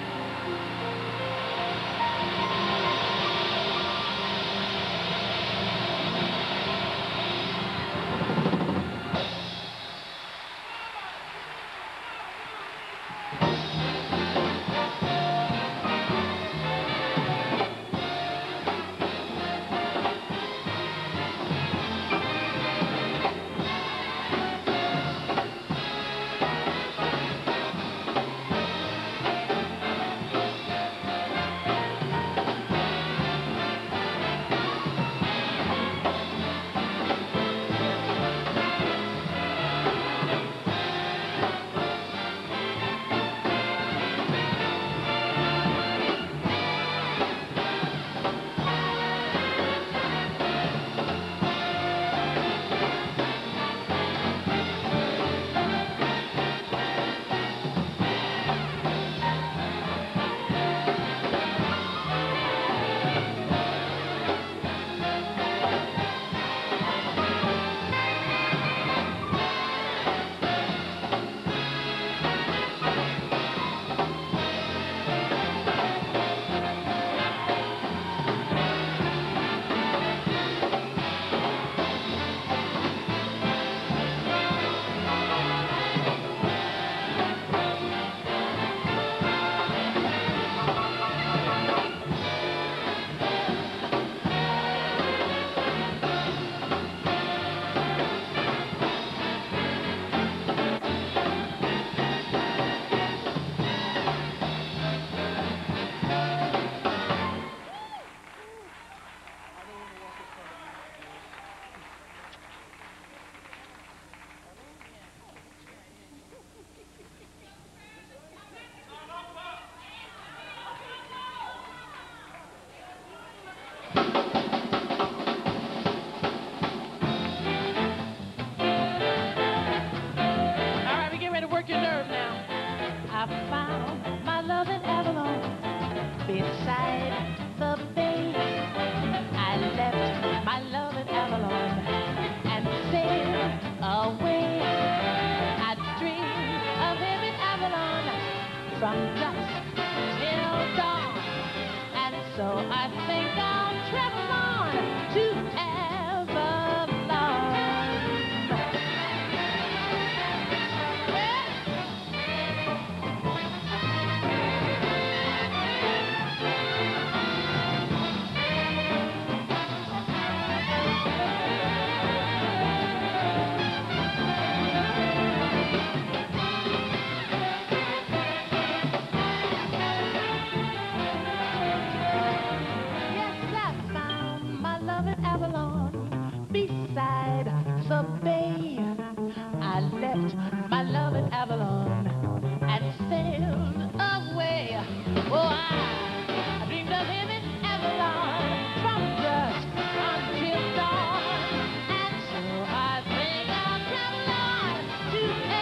Avalon, beside the bay. I left my love at Avalon and sailed away. Oh, I, I dreamed of him in Avalon from dusk until dawn. And so I think I'll travel on to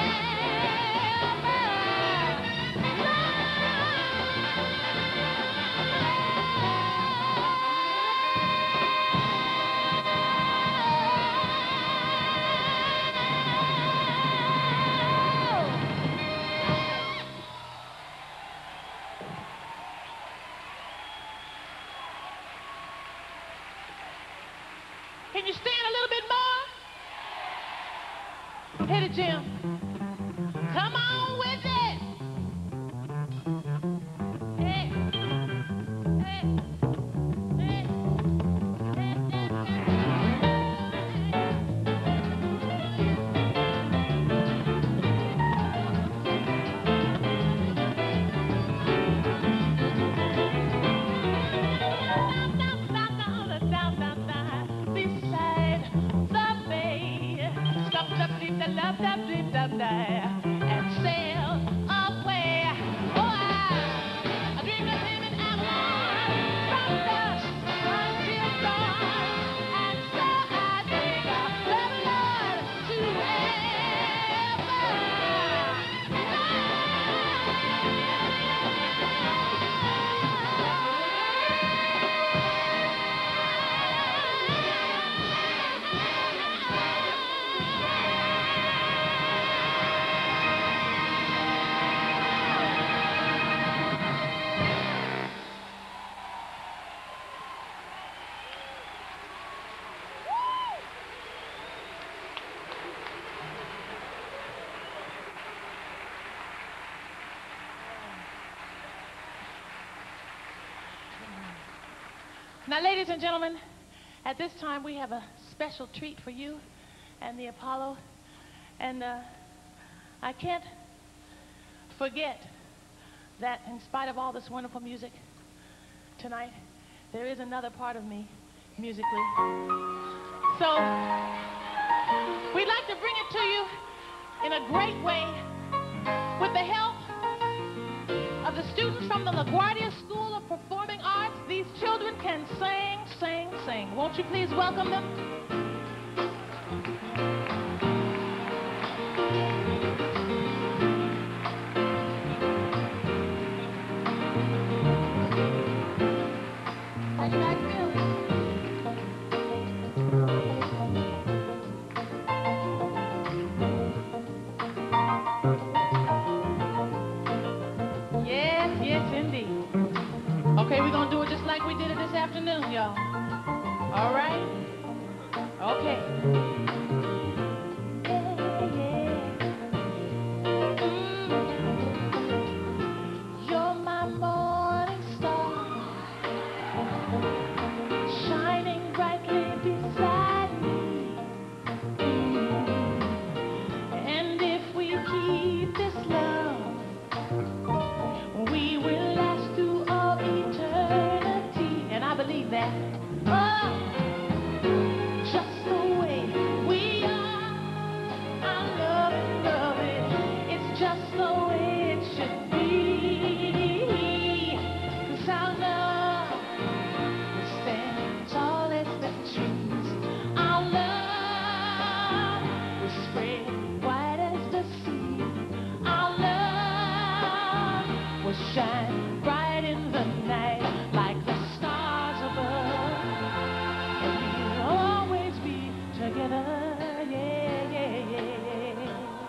Can you stand a little bit more? Hit it, Jim. Come on with it. Hey. Hey. Hey. And sail away. Oh, I, I dreamed of him in Avalon from dusk until dawn. And so I think I'll travel on to Now, ladies and gentlemen, at this time we have a special treat for you and the Apollo. And uh, I can't forget that in spite of all this wonderful music tonight, there is another part of me musically. So we'd like to bring it to you in a great way with the help of the students from the LaGuardia School of Performing Arts. These children can sing, sing, sing. Won't you please welcome them? How you guys feeling? Yes, yes, indeed. Okay, we're going to do it just like we did it this afternoon, y'all. All right? Okay. Yeah, yeah. Mm. You're my morning star, shining brightly beside me. Mm. And if we keep this love, we will last through all eternity. And I believe that. Oh, just the way we are. I love it, love it. It's just the way it should be. 'Cause our love will stand tall as the trees. Our love will spread wide as the sea. Our love will shine bright in the night like the stars above. And we'll always be together. Yeah, yeah, yeah.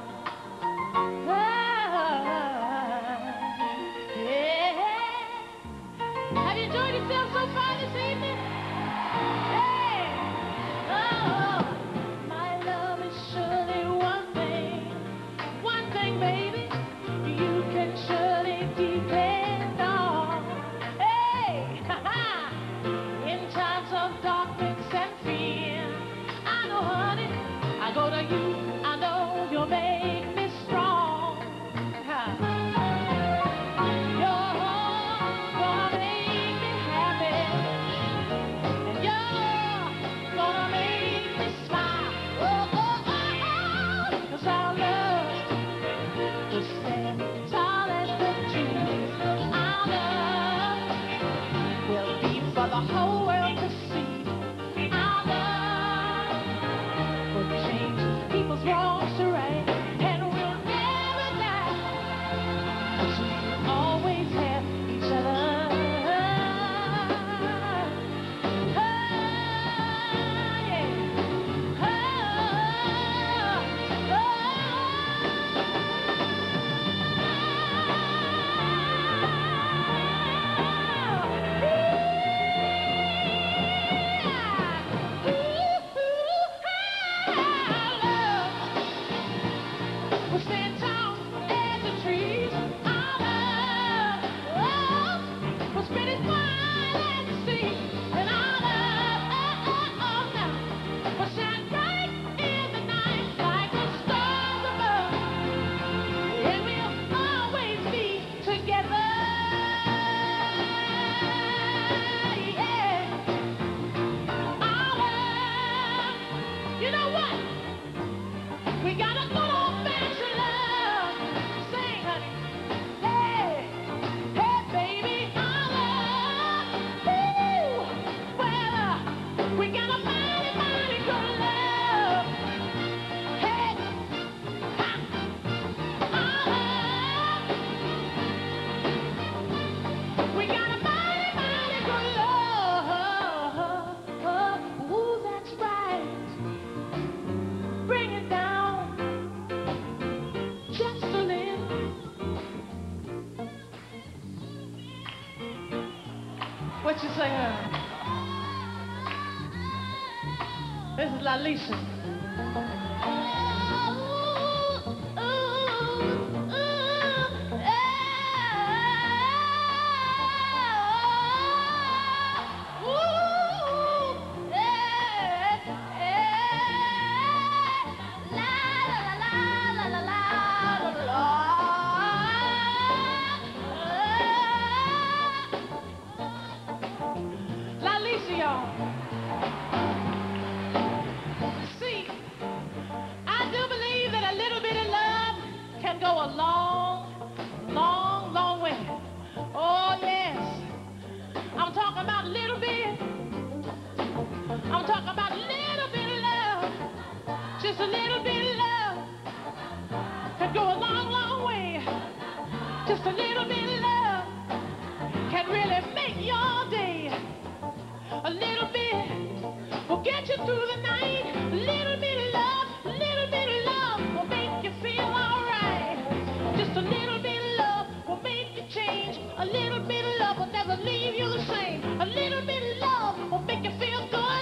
Ah, yeah. Have you enjoyed yourself so far this evening? Hey! Oh, my love is surely one thing. One thing, baby, you can surely depend on. Hey! Ha-ha! In times of darkness and fear, I know, honey, I go to you. I know you'll make me strong. Ha. You're gonna make me happy, and you're know what? We got a good old-fashioned love. Sing, honey. Hey, hey, baby, I love. Woo. Well, uh, we got a mighty, mighty good love. Hey, ha, I love. We got a mighty, mighty good love. Ooh, that's right. Bring it down just a little. What you say, huh? This is La Lisa. La Lisa, y'all. See, I do believe that a little bit of love can go a long, long, long way. Oh, yes. I'm talking about a little bit. I'm talking about a little bit of love. Just a little bit of love can go a long, long way. Just a little bit of love can really make your day. A little bit will get you through the night. A little bit of love, a little bit of love will make you feel alright. Just a little bit of love will make you change. A little bit of love will never leave you the same. A little bit of love will make you feel good.